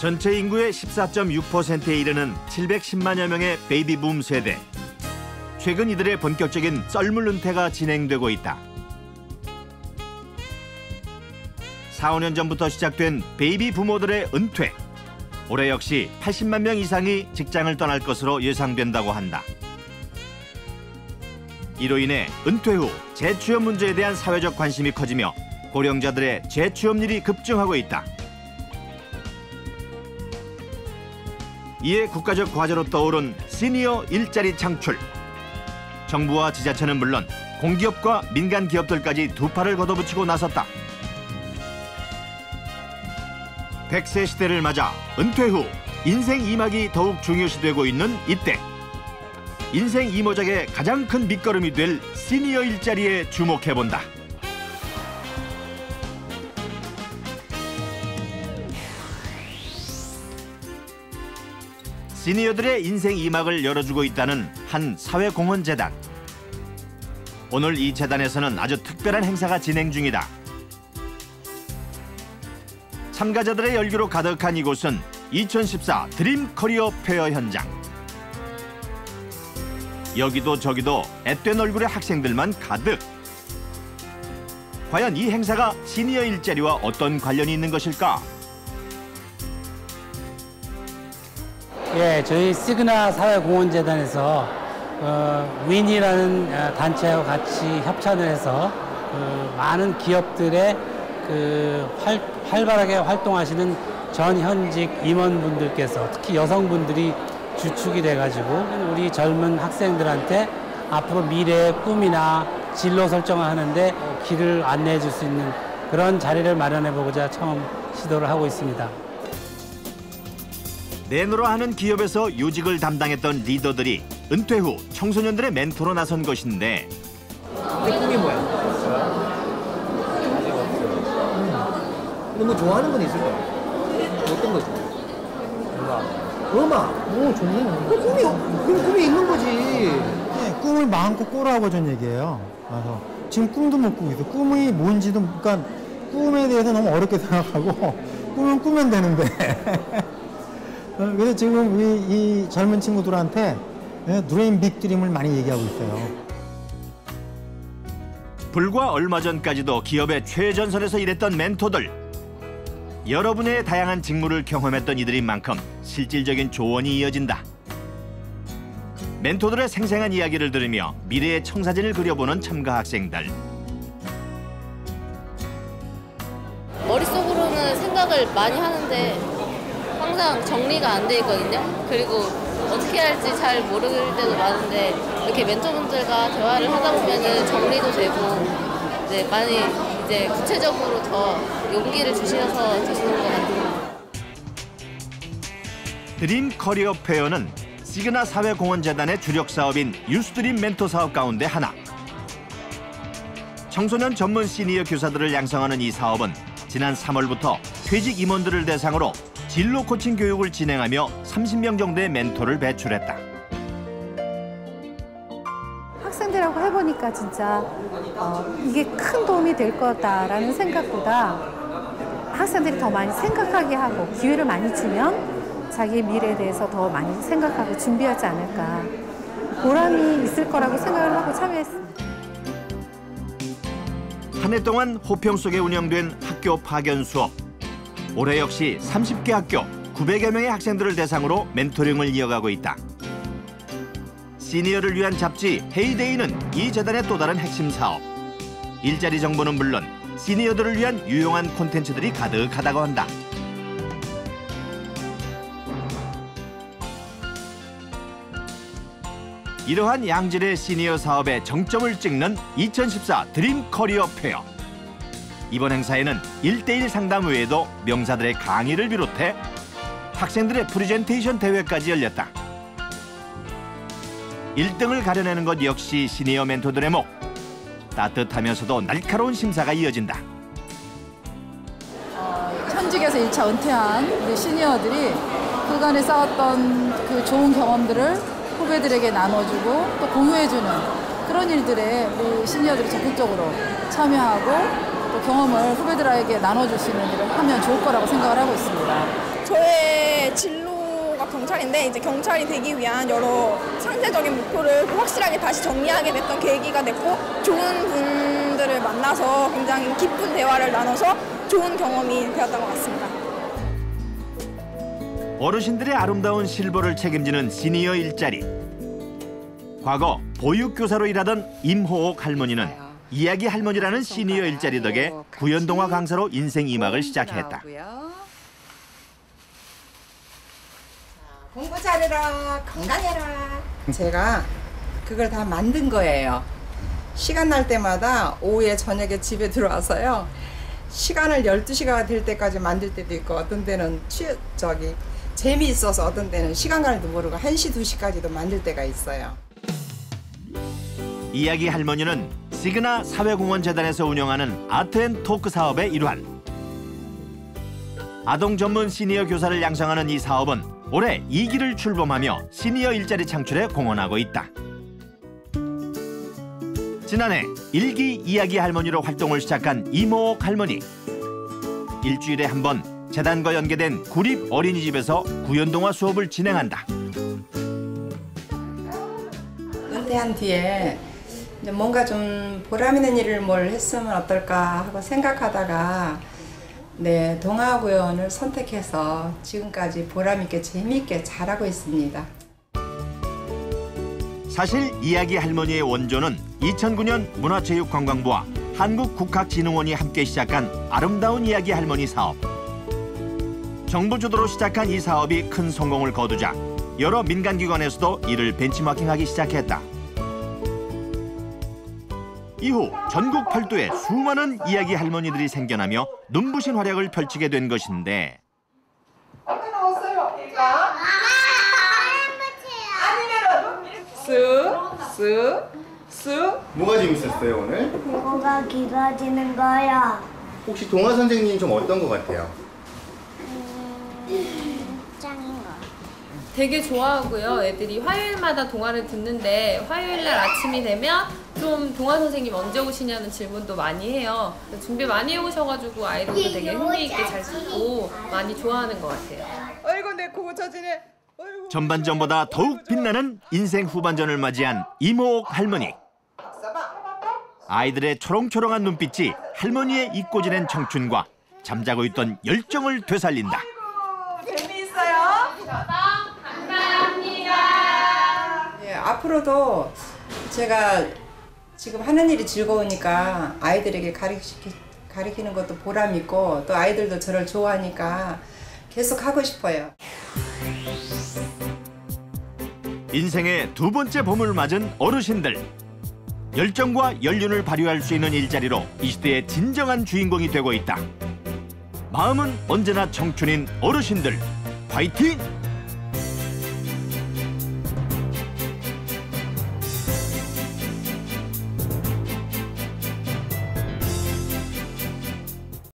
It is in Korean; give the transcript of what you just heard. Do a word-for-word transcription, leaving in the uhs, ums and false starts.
전체 인구의 십사 점 육 퍼센트에 이르는 칠백십만여 명의 베이비붐 세대. 최근 이들의 본격적인 썰물 은퇴가 진행되고 있다. 사, 오 년 전부터 시작된 베이비 부모들의 은퇴. 올해 역시 팔십만 명 이상이 직장을 떠날 것으로 예상된다고 한다. 이로 인해 은퇴 후 재취업 문제에 대한 사회적 관심이 커지며 고령자들의 재취업률이 급증하고 있다. 이에 국가적 과제로 떠오른 시니어 일자리 창출. 정부와 지자체는 물론 공기업과 민간 기업들까지 두 팔을 걷어붙이고 나섰다. 백 세 시대를 맞아 은퇴 후 인생 이막이 더욱 중요시되고 있는 이때. 인생 이모작의 가장 큰 밑거름이 될 시니어 일자리에 주목해본다. 시니어들의 인생 이막을 열어주고 있다는 한 사회공헌재단. 오늘 이 재단에서는 아주 특별한 행사가 진행 중이다. 참가자들의 열기로 가득한 이곳은 이천십사 드림 커리어 페어 현장. 여기도 저기도 앳된 얼굴의 학생들만 가득. 과연 이 행사가 시니어 일자리와 어떤 관련이 있는 것일까? 예, 저희 시그나 사회공헌재단에서 어, 윈이라는 단체와 같이 협찬을 해서 그 많은 기업들의 그 활, 활발하게 활동하시는 전현직 임원분들께서 특히 여성분들이 주축이 돼가지고 우리 젊은 학생들한테 앞으로 미래의 꿈이나 진로 설정을 하는데 길을 안내해 줄 수 있는 그런 자리를 마련해 보고자 처음 시도를 하고 있습니다. 내노라 하는 기업에서 요직을 담당했던 리더들이 은퇴 후 청소년들의 멘토로 나선 것인데. 내 꿈이 뭐야? 근데 뭐 좋아하는 건 있을 거야. 어떤 거지? 음악. 음악? 오, 좋네. 그 꿈이, 그 꿈이 있는 거지. 네, 꿈을 마음껏 꾸라고 전 얘기해요. 그래서 지금 꿈도 못 꾸고 있어. 꿈이 뭔지도, 그러니까 꿈에 대해서 너무 어렵게 생각하고 꿈은 꾸면 되는데. 그래서 지금 우리 이 젊은 친구들한테 드림 빅 드림을 많이 얘기하고 있어요. 불과 얼마 전까지도 기업의 최전선에서 일했던 멘토들. 여러 분야의 다양한 직무를 경험했던 이들인 만큼 실질적인 조언이 이어진다. 멘토들의 생생한 이야기를 들으며 미래의 청사진을 그려보는 참가 학생들. 머릿속으로는 생각을 많이 하는데 항상 정리가 안 돼 있거든요. 그리고 어떻게 할지 잘 모를 때도 많은데 이렇게 멘토분들과 대화를 하다 보면은 정리도 되고 이제 많이 이제 구체적으로 더 용기를 주셔서 주시는 것 같아요. 드림 커리어 페어는 시그나 사회공헌재단의 주력 사업인 유스드림 멘토 사업 가운데 하나. 청소년 전문 시니어 교사들을 양성하는 이 사업은 지난 삼월부터 퇴직 임원들을 대상으로 진로 코칭 교육을 진행하며 삼십 명 정도의 멘토를 배출했다. 학생들하고 해보니까 진짜 어, 이게 큰 도움이 될 거다라는 생각보다 학생들이 더 많이 생각하게 하고 기회를 많이 주면 자기의 미래에 대해서 더 많이 생각하고 준비하지 않을까. 보람이 있을 거라고 생각을 하고 참여했습니다. 한 해 동안 호평 속에 운영된 학교 파견 수업. 올해 역시 삼십 개 학교 구백여 명의 학생들을 대상으로 멘토링을 이어가고 있다. 시니어를 위한 잡지 헤이데이는 이 재단의 또 다른 핵심 사업. 일자리 정보는 물론 시니어들을 위한 유용한 콘텐츠들이 가득하다고 한다. 이러한 양질의 시니어 사업에 정점을 찍는 이천십사 드림 커리어 페어. 이번 행사에는 일 대일 상담 외에도 명사들의 강의를 비롯해 학생들의 프리젠테이션 대회까지 열렸다. 일 등을 가려내는 것 역시 시니어 멘토들의 목. 따뜻하면서도 날카로운 심사가 이어진다. 어, 현직에서 일 차 은퇴한 우리 시니어들이 그간에 쌓았던 그 좋은 경험들을 후배들에게 나눠주고 또 공유해주는 그런 일들에 우리 시니어들이 적극적으로 참여하고 또 경험을 후배들에게 나눠줄 수 있는 일을 하면 좋을 거라고 생각을 하고 있습니다. 저의 진로가 경찰인데 이제 경찰이 되기 위한 여러 상세적인 목표를 확실하게 다시 정리하게 됐던 계기가 됐고 좋은 분들을 만나서 굉장히 깊은 대화를 나눠서 좋은 경험이 되었던 것 같습니다. 어르신들의 아름다운 실버를 책임지는 시니어 일자리. 과거 보육교사로 일하던 임호옥 할머니는 이야기 할머니라는 시니어 일자리 덕에 구연동화 강사로 인생 이막을 시작했다. 공부 잘해라, 건강해라. 제가 그걸 다 만든 거예요. 시간 날 때마다 오후에 저녁에 집에 들어와서요. 시간을 열두 시가 될 때까지 만들 때도 있고 어떤 때는 취, 저기 재미있어서 어떤 때는 시간 가는지도 모르고 한 시, 두 시까지도 만들 때가 있어요. 이야기 할머니는 시그나 사회공헌재단에서 운영하는 아트앤토크 사업의 일환. 아동 전문 시니어 교사를 양성하는 이 사업은 올해 이 기를 출범하며 시니어 일자리 창출에 공헌하고 있다. 지난해 일 기 이야기 할머니로 활동을 시작한 이모옥 할머니. 일주일에 한 번 재단과 연계된 구립 어린이집에서 구연동화 수업을 진행한다. 은퇴한 뒤에 이제 뭔가 좀 보람 있는 일을 뭘 했으면 어떨까 하고 생각하다가 네, 동화구연을 선택해서 지금까지 보람 있게 재미있게 잘하고 있습니다. 사실 이야기 할머니의 원조는 이천구 년 문화체육관광부와 한국국학진흥원이 함께 시작한 아름다운 이야기 할머니 사업. 정부 주도로 시작한 이 사업이 큰 성공을 거두자 여러 민간기관에서도 이를 벤치마킹하기 시작했다. 이후 전국 팔도에 수많은 이야기 할머니들이 생겨나며 눈부신 활약을 펼치게 된 것인데 아까 나왔어요. 그러니까 아니면은 쓱쓱쓱 뭐가 재밌었어요 오늘? 뭐가 길어지는 거야. 혹시 동화 선생님 좀 어떤 것 같아요? 음, 짱인 거. 되게 좋아하고요. 애들이 화요일마다 동화를 듣는데 화요일 날 아침이 되면 좀 동화 선생님 언제 오시냐는 질문도 많이 해요. 준비 많이 해오셔가지고 아이들도 되게 흥미있게 잘 듣고 많이 좋아하는 것 같아요. 아이고 내 코 젖지네. 전반전보다 더욱 빛나는 인생 후반전을 맞이한 이모옥 할머니. 아이들의 초롱초롱한 눈빛이 할머니의 잊고 지낸 청춘과 잠자고 있던 열정을 되살린다. 재미있어요? 감사합니다. 예, 앞으로도 제가 지금 하는 일이 즐거우니까 아이들에게 가르치, 가르치는 것도 보람 있고 또 아이들도 저를 좋아하니까 계속 하고 싶어요. 인생의 두 번째 봄을 맞은 어르신들. 열정과 연륜을 발휘할 수 있는 일자리로 이 시대의 진정한 주인공이 되고 있다. 마음은 언제나 청춘인 어르신들. 화이팅!